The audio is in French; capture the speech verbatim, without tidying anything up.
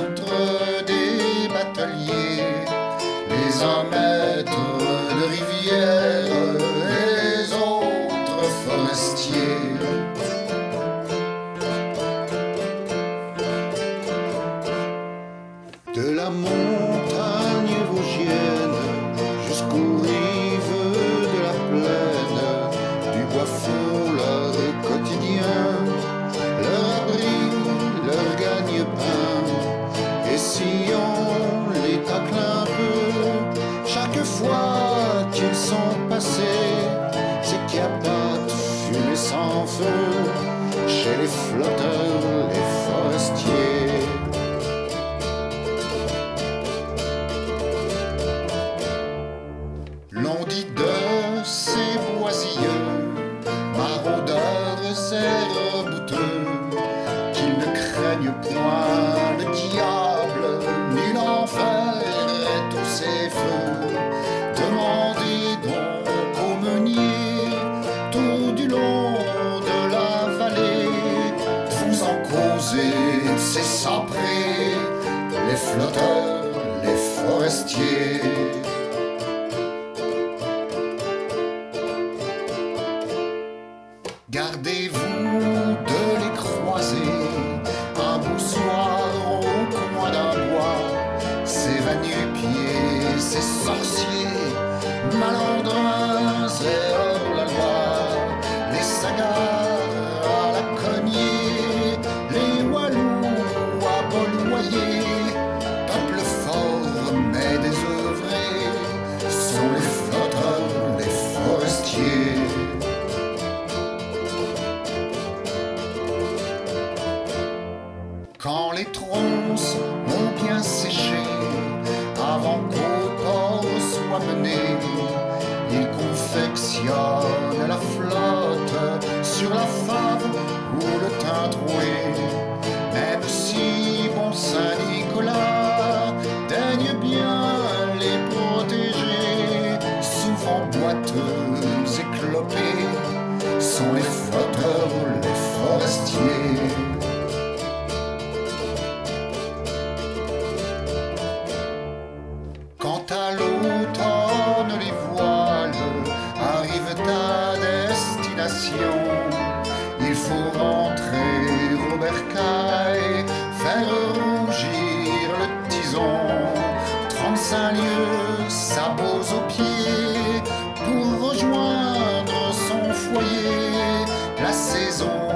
autres des bateliers, les uns maîtres de rivière, les autres forestiers. De la montagne vosgienne jusqu'aux rives de la plaine, du bois font leur quotidien, leur abri, leur gagne-pain. Et si on les tacle un peu, chaque fois qu'ils sont passés, c'est qu'il n'y a pas de fumée sans feu chez les flotteurs, les forestiers. L'on dit de ces boisilleux, maraudeurs et rebouteux, qu'ils ne craignent point le diable, ni l'enfer et tous ses feux. Demandez donc aux meuniers, tout du long de la vallée, vous en causez, c'est sapré, les flotteurs, les forestiers. Gardez-vous de les croiser, un beau soir au coin d'un bois, ces va-nu-pieds, ces sorciers, malandrins et hors-la-loi, les sagards à la cognée, les walous à boloyer, peuple fort mais désœuvré, sont les flotteurs, les forestiers. Quand les tronces ont bien séché, avant qu'au port soit mené, ils confectionnent la flotte sur la fave ou le thym troué. Même si bon Saint-Nicolas daigne bien les protéger, souvent boiteux et clopés sont les flotteurs, les forestiers. Quand à l'automne les voiles arrivent à destination, il faut rentrer au bercail, faire rougir le tison, trente-cinq lieues, sabots aux pieds, pour rejoindre son foyer. La saison